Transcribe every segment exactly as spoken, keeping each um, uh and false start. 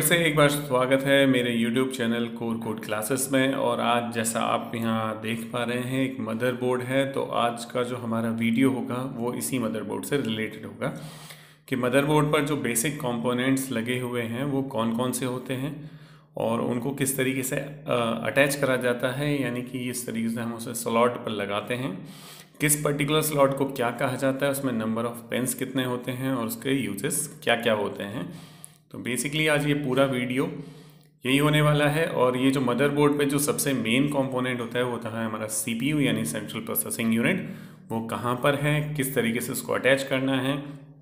से एक बार स्वागत है मेरे YouTube channel core code classes में। और आज जैसा आप यहाँ देख पा रहे हैं एक मदरबोर्ड है, तो आज का जो हमारा वीडियो होगा वो इसी मदरबोर्ड से रिलेटेड होगा कि मदरबोर्ड पर जो बेसिक कंपोनेंट्स लगे हुए हैं वो कौन कौन से होते हैं और उनको किस तरीके से अटैच करा जाता है, यानी कि इस तरीके से हम उसे स्लॉट पर लगाते हैं। किस पर्टिकुलर स्लॉट को क्या कहा जाता है, उसमें नंबर ऑफ पेन्स कितने होते हैं और उसके यूजेस क्या क्या होते हैं। तो बेसिकली आज ये पूरा वीडियो यही होने वाला है। और ये जो मदरबोर्ड पे जो सबसे मेन कंपोनेंट होता है वो होता है हमारा सीपीयू यानी सेंट्रल प्रोसेसिंग यूनिट। वो कहाँ पर है, किस तरीके से उसको अटैच करना है।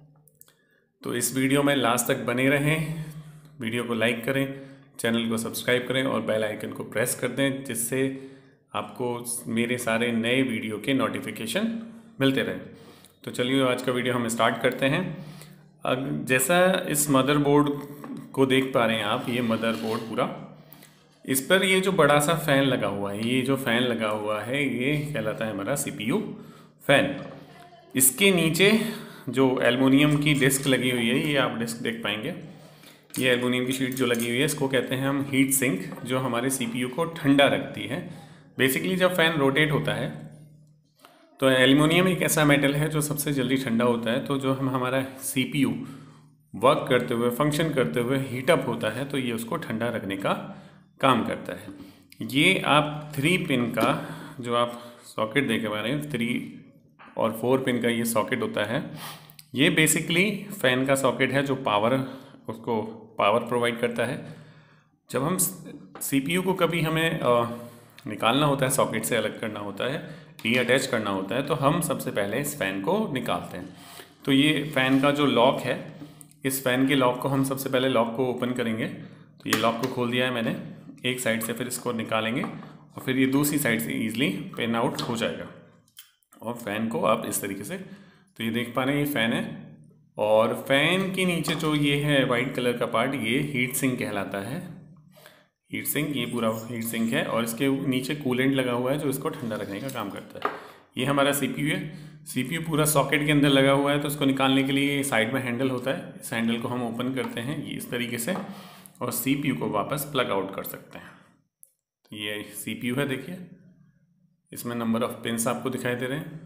तो इस वीडियो में लास्ट तक बने रहें, वीडियो को लाइक करें, चैनल को सब्सक्राइब करें और बेल आइकन को प्रेस कर दें, जिससे आपको मेरे सारे नए वीडियो के नोटिफिकेशन मिलते रहें। तो चलिए आज का वीडियो हम स्टार्ट करते हैं। जैसा इस मदरबोर्ड को देख पा रहे हैं आप, ये मदरबोर्ड पूरा, इस पर ये जो बड़ा सा फ़ैन लगा हुआ है, ये जो फ़ैन लगा हुआ है ये कहलाता है हमारा सीपीयू फ़ैन। इसके नीचे जो एल्युमिनियम की डिस्क लगी हुई है, ये आप डिस्क देख पाएंगे, ये एल्युमिनियम की शीट जो लगी हुई है इसको कहते हैं हम हीट सिंक, जो हमारे सीपीयू को ठंडा रखती है। बेसिकली जब फ़ैन रोटेट होता है तो एल्युमिनियम एक ऐसा मेटल है जो सबसे जल्दी ठंडा होता है। तो जो हम हमारा सीपीयू वर्क करते हुए, फंक्शन करते हुए हीटअप होता है, तो ये उसको ठंडा रखने का काम करता है। ये आप थ्री पिन का जो आप सॉकेट देख पा रहे हैं, थ्री और फोर पिन का ये सॉकेट होता है। ये बेसिकली फ़ैन का सॉकेट है जो पावर, उसको पावर प्रोवाइड करता है। जब हम सीपीयू को कभी हमें आ, निकालना होता है, सॉकेट से अलग करना होता है, री अटैच करना होता है, तो हम सबसे पहले इस फ़ैन को निकालते हैं। तो ये फ़ैन का जो लॉक है, इस फ़ैन के लॉक को हम सबसे पहले लॉक को ओपन करेंगे। तो ये लॉक को खोल दिया है मैंने एक साइड से, फिर इसको निकालेंगे और फिर ये दूसरी साइड से ईजिली पिन आउट हो जाएगा। और फ़ैन को आप इस तरीके से, तो ये देख पा रहे हैं ये फ़ैन है। और फ़ैन के नीचे जो ये है वाइट कलर का पार्ट, ये हीट सिंक कहलाता है। हीट सिंक, ये पूरा हीट सिंक है और इसके नीचे कूलेंट लगा हुआ है जो इसको ठंडा रखने का काम करता है। ये हमारा सीपीयू है। सीपीयू पूरा सॉकेट के अंदर लगा हुआ है, तो इसको निकालने के लिए साइड में हैंडल होता है। इस हैंडल को हम ओपन करते हैं ये इस तरीके से और सीपीयू को वापस प्लग आउट कर सकते हैं। तो ये सीपीयू है, देखिए इसमें नंबर ऑफ पिन्स आपको दिखाई दे रहे हैं।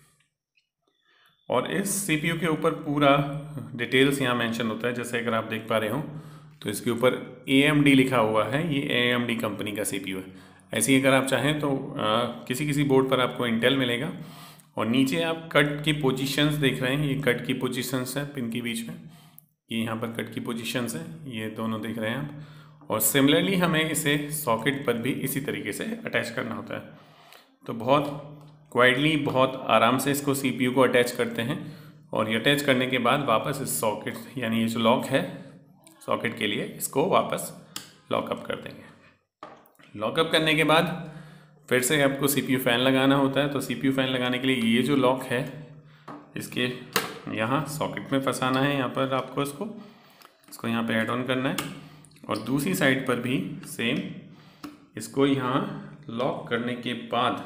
और इस सीपीयू के ऊपर पूरा डिटेल्स यहाँ मेंशन होता है। जैसे अगर आप देख पा रहे हो तो इसके ऊपर ए एम डी लिखा हुआ है, ये ए एम डी कंपनी का सीपीयू है। ऐसे ही अगर आप चाहें तो आ, किसी किसी बोर्ड पर आपको इंटेल मिलेगा। और नीचे आप कट की पोजीशंस देख रहे हैं, ये कट की पोजीशंस हैं पिन के बीच में, ये यहाँ पर कट की पोजीशंस हैं, ये दोनों देख रहे हैं आप। और सिमिलरली हमें इसे सॉकेट पर भी इसी तरीके से अटैच करना होता है। तो बहुत क्वाइटली, बहुत आराम से इसको सीपीयू को अटैच करते हैं। और ये अटैच करने के बाद वापस इस सॉकेट, यानी ये जो लॉक है सॉकेट के लिए, इसको वापस लॉकअप कर देंगे। लॉकअप करने के बाद फिर से आपको सीपीयू फ़ैन लगाना होता है। तो सीपीयू फ़ैन लगाने के लिए ये जो लॉक है, इसके यहाँ सॉकेट में फंसाना है। यहाँ पर आपको इसको इसको यहाँ पे ऐड ऑन करना है और दूसरी साइड पर भी सेम इसको यहाँ लॉक करने के बाद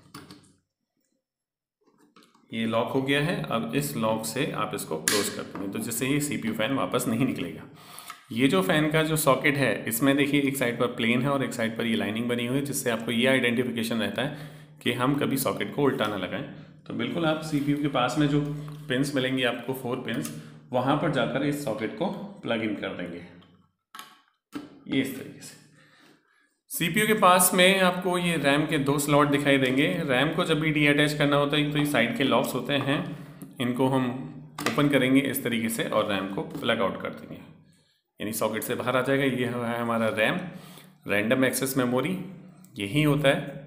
ये लॉक हो गया है। अब इस लॉक से आप इसको क्लोज कर देंगे, तो जिससे ये सीपीयू फ़ैन वापस नहीं निकलेगा। ये जो फ़ैन का जो सॉकेट है, इसमें देखिए एक साइड पर प्लेन है और एक साइड पर ये लाइनिंग बनी हुई है, जिससे आपको ये आइडेंटिफिकेशन रहता है कि हम कभी सॉकेट को उल्टा ना लगाएं। तो बिल्कुल आप सीपीयू के पास में जो पिन्स मिलेंगी आपको, फोर पिन्स, वहाँ पर जाकर इस सॉकेट को प्लग इन कर देंगे, ये इस तरीके से। सीपीयू के पास में आपको ये रैम के दो स्लॉट दिखाई देंगे। रैम को जब भी डी अटैच करना होता है तो ये साइड के लॉक्स होते हैं, इनको हम ओपन करेंगे इस तरीके से और रैम को प्लग आउट कर देंगे, यानी सॉकेट से बाहर आ जाएगा। ये है हमारा रैम, रैंडम एक्सेस मेमोरी, यही होता है।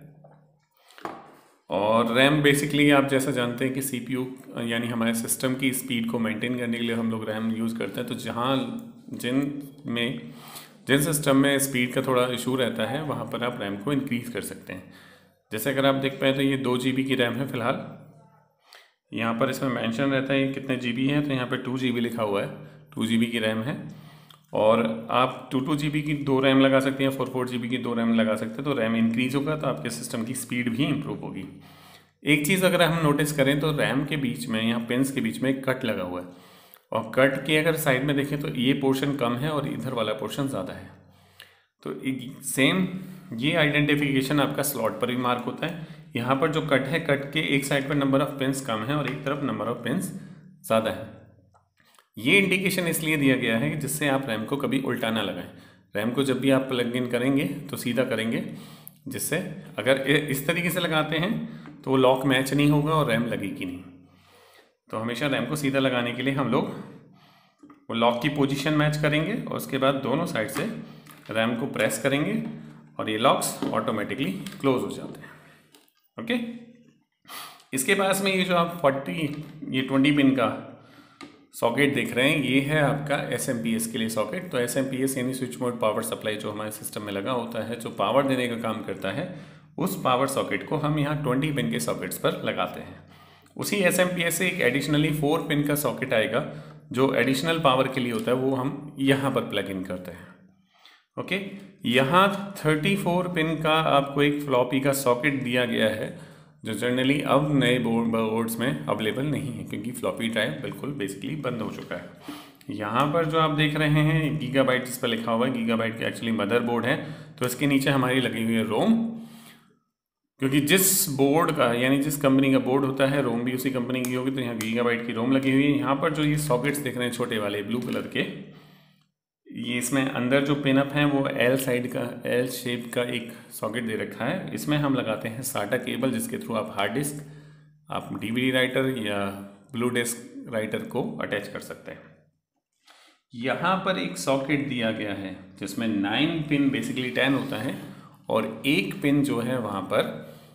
और रैम बेसिकली आप जैसा जानते हैं कि सीपीयू यानी हमारे सिस्टम की स्पीड को मेंटेन करने के लिए हम लोग रैम यूज़ करते हैं। तो जहाँ जिन में जिन सिस्टम में स्पीड का थोड़ा इशू रहता है, वहाँ पर आप रैम को इंक्रीज़ कर सकते हैं। जैसे अगर आप देख पाए तो ये दो जी बी की रैम है फ़िलहाल। यहाँ पर इसमें मेंशन रहता है ये कितने जी बी है, तो यहाँ पर टू जी बी लिखा हुआ है, टू जी बी की रैम है। और आप टू टू जी बी की दो रैम लगा सकते हैं, फोर फोर जी बी की दो रैम लगा सकते हैं। तो रैम इंक्रीज़ होगा तो आपके सिस्टम की स्पीड भी इम्प्रूव होगी। एक चीज़ अगर हम नोटिस करें तो रैम के बीच में, यहाँ पिन्स के बीच में एक कट लगा हुआ है। और कट के अगर साइड में देखें तो ये पोर्शन कम है और इधर वाला पोर्शन ज़्यादा है। तो सेम ये आइडेंटिफिकेशन आपका स्लॉट पर भी मार्क होता है। यहाँ पर जो कट है, कट के एक साइड पर नंबर ऑफ पिन्स कम है और एक तरफ नंबर ऑफ पिन्स ज़्यादा है। ये इंडिकेशन इसलिए दिया गया है कि जिससे आप रैम को कभी उल्टा ना लगाएं। रैम को जब भी आप प्लग इन करेंगे तो सीधा करेंगे, जिससे अगर इस तरीके से लगाते हैं तो लॉक मैच नहीं होगा और रैम लगेगी नहीं। तो हमेशा रैम को सीधा लगाने के लिए हम लोग वो लॉक की पोजीशन मैच करेंगे और उसके बाद दोनों साइड से रैम को प्रेस करेंगे और ये लॉक्स ऑटोमेटिकली क्लोज हो जाते हैं। ओके, इसके पास में ये जो आप फोर्टी ये ट्वेंटी पिन का सॉकेट देख रहे हैं, ये है आपका एस एम पी एस के लिए सॉकेट। तो एस एम पी एस यानी स्विच मोड पावर सप्लाई जो हमारे सिस्टम में लगा होता है, जो पावर देने का काम करता है, उस पावर सॉकेट को हम यहाँ ट्वेंटी पिन के सॉकेट्स पर लगाते हैं। उसी एस एम पी एस से एक एडिशनली फोर पिन का सॉकेट आएगा जो एडिशनल पावर के लिए होता है, वो हम यहाँ पर प्लग इन करते हैं। ओके, यहाँ थर्टी फोर पिन का आपको एक फ्लॉपी का सॉकेट दिया गया है जो जनरली अब नए बोर्ड बोर्ड्स में अवेलेबल नहीं है, क्योंकि फ्लॉपी ड्राइव बिल्कुल बेसिकली बंद हो चुका है। यहाँ पर जो आप देख रहे हैं गीगाबाइट जिस पर लिखा हुआ है, गीगाबाइट का एक्चुअली मदरबोर्ड है। तो इसके नीचे हमारी लगी हुई है रोम, क्योंकि जिस बोर्ड का यानी जिस कंपनी का बोर्ड होता है, रोम भी उसी कंपनी की होगी, तो यहाँ गीगाबाइट की रोम लगी हुई है। यहाँ पर जो ये सॉकेट्स देख रहे हैं छोटे वाले ब्लू कलर के, ये इसमें अंदर जो पिन अप है वो एल साइड का एल शेप का एक सॉकेट दे रखा है। इसमें हम लगाते हैं साटा केबल, जिसके थ्रू आप हार्ड डिस्क, आप डीवीडी राइटर या ब्लू डिस्क राइटर को अटैच कर सकते हैं। यहाँ पर एक सॉकेट दिया गया है जिसमें नाइन पिन, बेसिकली टेन होता है, और एक पिन जो है वहाँ पर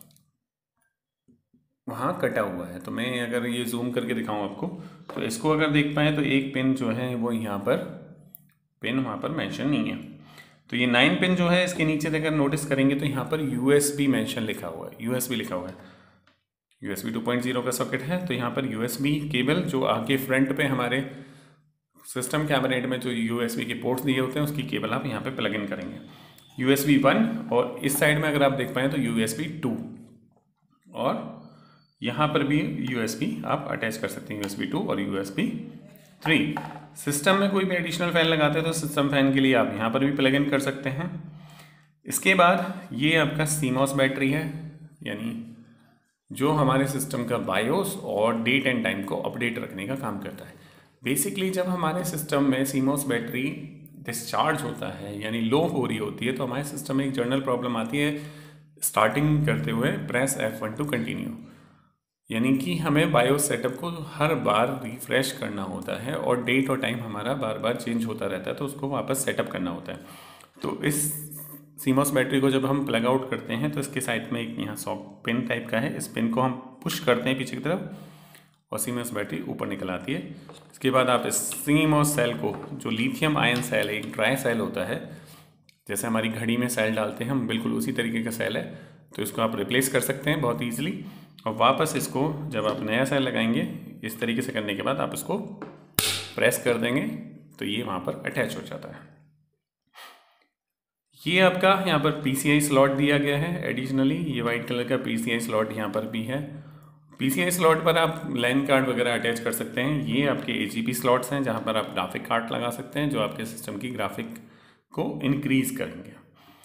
वहाँ कटा हुआ है। तो मैं अगर ये जूम करके दिखाऊँ आपको, तो इसको अगर देख पाएँ तो एक पिन जो है वो यहाँ पर पिन वहाँ पर मेंशन नहीं है। तो ये नाइन पिन जो है, इसके नीचे अगर नोटिस करेंगे तो यहाँ पर यूएसबी मेंशन लिखा हुआ है, यूएसबी लिखा हुआ है। यूएसबी टू पॉइंट ज़ीरो का सॉकेट है, तो यहाँ पर यूएसबी केबल जो आगे फ्रंट पे हमारे सिस्टम कैबिनेट में जो यूएसबी के पोर्ट्स दिए होते हैं, उसकी केबल आप यहाँ पे प्लग इन करेंगे। यूएसबी वन, और इस साइड में अगर आप देख पाएँ तो यूएसबी टू, और यहाँ पर भी यूएसबी आप अटैच कर सकते हैं, यूएसबी टू और यूएसबी थ्री। सिस्टम में कोई भी एडिशनल फ़ैन लगाते हैं तो सिस्टम फ़ैन के लिए आप यहाँ पर भी प्लग इन कर सकते हैं। इसके बाद ये आपका सीमॉस बैटरी है, यानी जो हमारे सिस्टम का बायोस और डेट एंड टाइम को अपडेट रखने का काम करता है। बेसिकली जब हमारे सिस्टम में सीमॉस बैटरी डिस्चार्ज होता है यानी लो हो रही होती है, तो हमारे सिस्टम में एक जनरल प्रॉब्लम आती है स्टार्टिंग करते हुए press F one to continue, यानी कि हमें बायोस सेटअप को हर बार रिफ्रेश करना होता है और डेट और टाइम हमारा बार बार चेंज होता रहता है, तो उसको वापस सेटअप करना होता है। तो इस सीमॉस बैटरी को जब हम प्लग आउट करते हैं तो इसके साइड में एक यहाँ सॉक पिन टाइप का है, इस पिन को हम पुश करते हैं पीछे की तरफ और सीमॉस बैटरी ऊपर निकल आती है। इसके बाद आप इस सीमॉस सेल को, जो लिथियम आयन सेल है, एक ड्राई सेल होता है, जैसे हमारी घड़ी में सेल डालते हैं हम, बिल्कुल उसी तरीके का सेल है, तो इसको आप रिप्लेस कर सकते हैं बहुत ईजिली। और वापस इसको जब आप नया सेल लगाएंगे, इस तरीके से करने के बाद आप इसको प्रेस कर देंगे तो ये वहाँ पर अटैच हो जाता है। ये आपका यहाँ पर पीसीआई स्लॉट दिया गया है एडिशनली, ये वाइट कलर का पीसीआई स्लॉट यहाँ पर भी है। पीसीआई स्लॉट पर आप लैन कार्ड वगैरह अटैच कर सकते हैं। ये आपके एजीपी स्लॉट्स हैं जहाँ पर आप ग्राफिक कार्ड लगा सकते हैं, जो आपके सिस्टम की ग्राफिक को इंक्रीज करेंगे।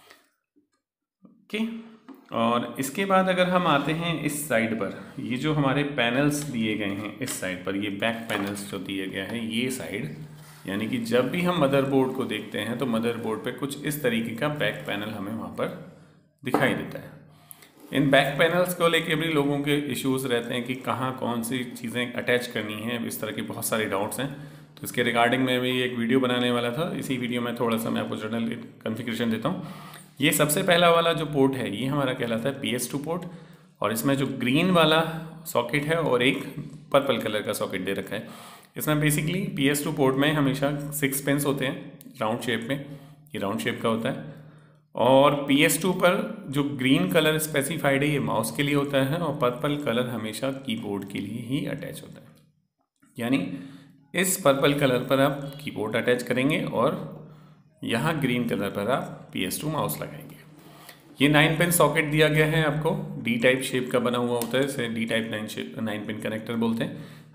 ओके, और इसके बाद अगर हम आते हैं इस साइड पर, ये जो हमारे पैनल्स दिए गए हैं इस साइड पर, ये बैक पैनल्स जो दिए गए हैं ये साइड, यानी कि जब भी हम मदरबोर्ड को देखते हैं तो मदरबोर्ड पे कुछ इस तरीके का बैक पैनल हमें वहाँ पर दिखाई देता है। इन बैक पैनल्स को लेके भी लोगों के इश्यूज़ रहते हैं कि कहाँ कौन सी चीज़ें अटैच करनी है, इस तरह के बहुत सारे डाउट्स हैं। तो इसके रिगार्डिंग में भी एक वीडियो बनाने वाला था, इसी वीडियो में थोड़ा सा मैं आपको जनरल कन्फिगरेशन देता हूँ। ये सबसे पहला वाला जो पोर्ट है ये हमारा कहलाता है पी एस टू पोर्ट, और इसमें जो ग्रीन वाला सॉकेट है और एक पर्पल कलर का सॉकेट दे रखा है। इसमें basically P S two port में हमेशा सिक्स पिन्स होते हैं राउंड शेप में, ये राउंड शेप का होता है। और पी एस टू पर जो ग्रीन कलर स्पेसिफाइड है ये माउस के लिए होता है, और पर्पल कलर हमेशा कीबोर्ड के लिए ही अटैच होता है। यानी इस पर्पल कलर पर आप कीबोर्ड अटैच करेंगे और यहाँ ग्रीन कलर पर आप पी एस टू माउस लगाएंगे। ये नाइन पिन सॉकेट दिया गया है आपको, डी टाइप शेप का बना हुआ होता है, इसे D type nine shape nine pin connector बोलते हैं।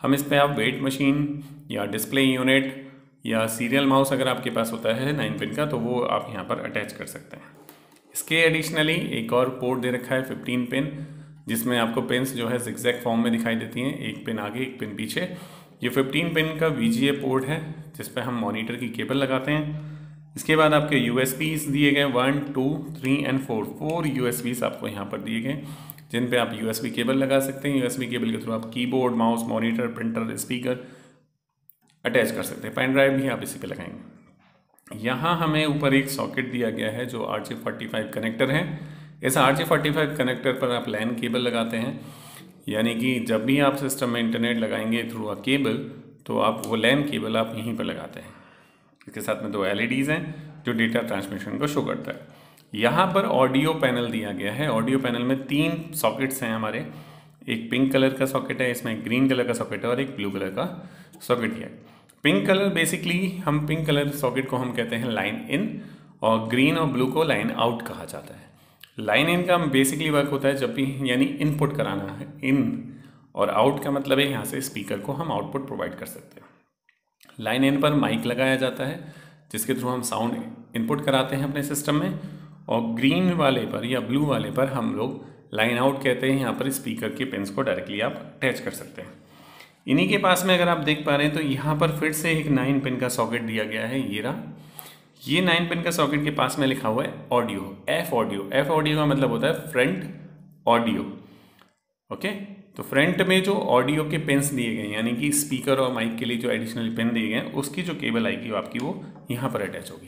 हम इस पर आप वेट मशीन या डिस्प्ले यूनिट या सीरियल माउस अगर आपके पास होता है नाइन पिन का तो वो आप यहाँ पर अटैच कर सकते हैं। इसके एडिशनली एक और पोर्ट दे रखा है फिफ्टीन पिन, जिसमें आपको पिन्स जो है ज़िगज़ैग फॉर्म में दिखाई देती हैं, एक पिन आगे एक पिन पीछे। ये फिफ्टीन पिन का वी जी ए पोर्ट है जिस पे हम मॉनिटर की केबल लगाते हैं। इसके बाद आपके यू एस बीज़ दिए गए one two three and four four U S Bs आपको यहाँ पर दिए गए, जिन पे आप यू एस बी केबल लगा सकते हैं। यू एस बी केबल के थ्रू आप keyboard, mouse, monitor, printer, speaker attach कर सकते हैं। पेन ड्राइव भी आप इसी पे लगाएंगे। यहाँ हमें ऊपर एक सॉकेट दिया गया है जो R J forty five connector है। इस R J forty five connector पर आप लैन केबल लगाते हैं, यानी कि जब भी आप सिस्टम में इंटरनेट लगाएंगे थ्रू अ केबल तो आप वो लैन केबल आप यहीं पर लगाते हैं। इसके साथ में दो एल ई डीज़ हैं जो डेटा ट्रांसमिशन को शो करता है। यहाँ पर ऑडियो पैनल दिया गया है। ऑडियो पैनल में तीन सॉकेट्स हैं हमारे, एक पिंक कलर का सॉकेट है, इसमें ग्रीन कलर का सॉकेट है और एक ब्लू कलर का सॉकेट है। पिंक कलर बेसिकली हम पिंक कलर सॉकेट को हम कहते हैं लाइन इन और ग्रीन और ब्लू को लाइन आउट कहा जाता है। लाइन इन का बेसिकली वर्क होता है जब भी यानी इनपुट कराना है इन, और आउट का मतलब है यहाँ से स्पीकर को हम आउटपुट प्रोवाइड कर सकते हैं। लाइन इन पर माइक लगाया जाता है जिसके थ्रू हम साउंड इनपुट कराते हैं अपने सिस्टम में, और ग्रीन वाले पर या ब्लू वाले पर हम लोग लाइन आउट कहते हैं। यहाँ पर स्पीकर के पिन्स को डायरेक्टली आप अटैच कर सकते हैं। इन्हीं के पास में अगर आप देख पा रहे हैं तो यहाँ पर फिर से एक नाइन पिन का सॉकेट दिया गया है। ये रहा, ये नाइन पिन का सॉकेट के पास में लिखा हुआ है audio, F audio. F audio का मतलब होता है फ्रंट ऑडियो। ओके, तो फ्रंट में जो ऑडियो के पिन्स दिए गए यानी कि स्पीकर और माइक के लिए जो एडिशनल पिन दिए गए उसकी जो केबल आएगी वो आपकी वो यहाँ पर अटैच होगी।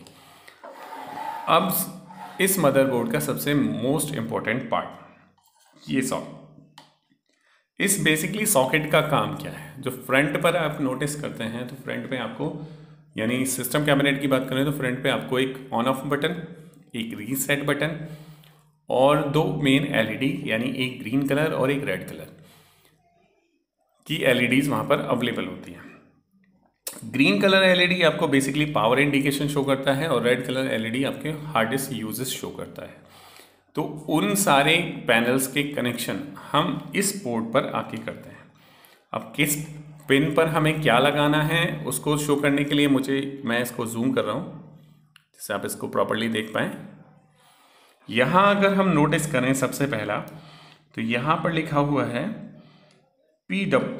अब इस मदरबोर्ड का सबसे मोस्ट इम्पोर्टेंट पार्ट ये सॉकेट। इस बेसिकली सॉकेट का काम क्या है? जो फ्रंट पर आप नोटिस करते हैं तो फ्रंट पे आपको यानी सिस्टम कैबिनेट की बात करें तो फ्रंट पे आपको एक ऑन ऑफ बटन, एक रीसेट बटन और दो मेन एल ई डी यानी एक ग्रीन कलर और एक रेड कलर की एल ई डीज वहाँ पर अवेलेबल होती हैं। Green colour L E D आपको बेसिकली पावर इंडिकेशन शो करता है और red colour L E D आपके हार्ड डिस्क यूजेस शो करता है। तो उन सारे पैनल्स के कनेक्शन हम इस पोर्ट पर आके करते हैं। अब किस पिन पर हमें क्या लगाना है उसको शो करने के लिए मुझे मैं इसको जूम कर रहा हूँ जिससे आप इसको प्रॉपर्ली देख पाएँ। यहाँ अगर हम नोटिस करें सबसे पहला तो यहाँ पर लिखा हुआ है पी डब्ल्यू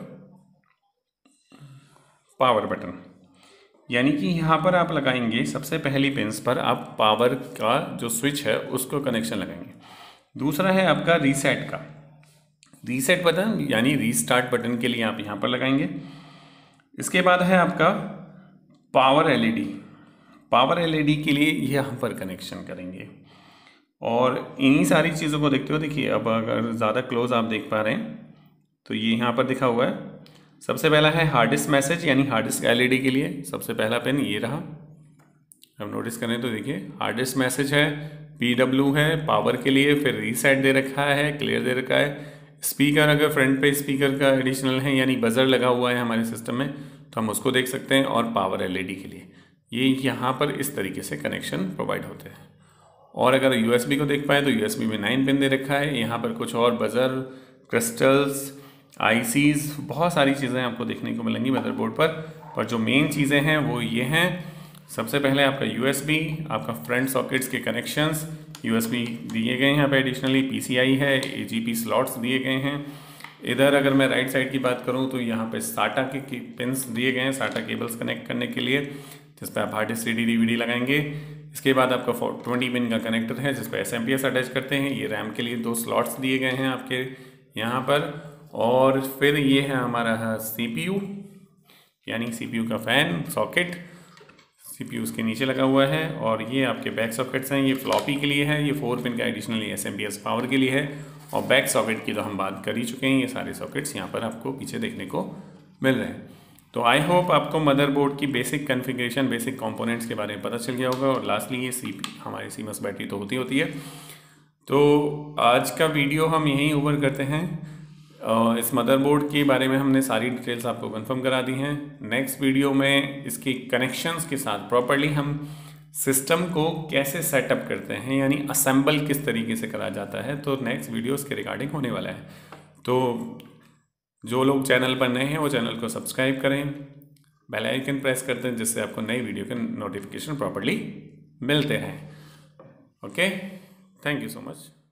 पावर बटन, यानी कि यहाँ पर आप लगाएंगे सबसे पहली पिन्स पर आप पावर का जो स्विच है उसको कनेक्शन लगाएंगे। दूसरा है आपका रीसेट का, रीसेट बटन यानी रीस्टार्ट बटन के लिए आप यहाँ पर लगाएंगे। इसके बाद है आपका power L E D, power L E D के लिए यहाँ पर कनेक्शन करेंगे। और इन्हीं सारी चीज़ों को देखते हो देखिए, अब अगर ज़्यादा क्लोज आप देख पा रहे हैं तो ये यहाँ पर लिखा हुआ है। सबसे पहला है हार्ड डिस्क मैसेज यानी hard disk L E D के लिए सबसे पहला पिन ये रहा। अब नोटिस करें तो देखिए हार्ड डिस्क मैसेज है, पी डब्ल्यू है पावर के लिए, फिर रीसेट दे रखा है, क्लियर दे रखा है। स्पीकर अगर फ्रंट पे स्पीकर का एडिशनल है यानी बजर लगा हुआ है हमारे सिस्टम में तो हम उसको देख सकते हैं, और पावर एल ई डी के लिए ये यहाँ पर इस तरीके से कनेक्शन प्रोवाइड होते हैं। और अगर यू एस बी को देख पाए तो यू एस बी में नाइन पिन दे रखा है। यहाँ पर कुछ और बजर, क्रिस्टल्स, आईसीज, बहुत सारी चीज़ें आपको देखने को मिलेंगी मदरबोर्ड पर। पर जो मेन चीज़ें हैं वो ये हैं, सबसे पहले आपका यूएसबी, आपका फ्रंट सॉकेट्स के कनेक्शंस, यूएसबी दिए गए हैं यहाँ पे एडिशनली, पीसीआई है, एजीपी स्लॉट्स दिए गए हैं। इधर अगर मैं राइट साइड की बात करूँ तो यहाँ पे साटा के पिन्स दिए गए हैं, साटा केबल्स कनेक्ट करने के लिए जिस पर आप hard disk C D D V D लगाएंगे। इसके बाद आपका ट्वेंटी पिन का कनेक्टर है जिस पर S M P S attach करते हैं। ये रैम के लिए दो स्लॉट्स दिए गए हैं आपके यहाँ पर। और फिर ये है हमारा सीपीयू यानी सीपीयू का फ़ैन सॉकेट, सीपीयू उसके नीचे लगा हुआ है। और ये आपके बैक सॉकेट्स हैं, ये फ्लॉपी के लिए है, ये फोर पिन का additionally S M P S power के लिए है। और बैक सॉकेट की तो हम बात कर ही चुके हैं, ये सारे सॉकेट्स यहाँ पर आपको पीछे देखने को मिल रहे हैं। तो आई होप आपको मदरबोर्ड की बेसिक कॉन्फ़िगरेशन, बेसिक कंपोनेंट्स के बारे में पता चल गया होगा। और लास्टली ये सी हमारी सीमस बैटरी तो होती होती है। तो आज का वीडियो हम यहीं ओवर करते हैं। इस मदरबोर्ड के बारे में हमने सारी डिटेल्स आपको कंफर्म करा दी हैं। नेक्स्ट वीडियो में इसके कनेक्शंस के साथ प्रॉपर्ली हम सिस्टम को कैसे सेटअप करते हैं यानी असेंबल किस तरीके से करा जाता है, तो नेक्स्ट वीडियो इसके रिगार्डिंग होने वाला है। तो जो लोग चैनल पर नए हैं वो चैनल को सब्सक्राइब करें, बेल आइकन प्रेस कर दें, जिससे आपको नई वीडियो के नोटिफिकेशन प्रॉपर्ली मिलते रहें। Okay, thank you so much.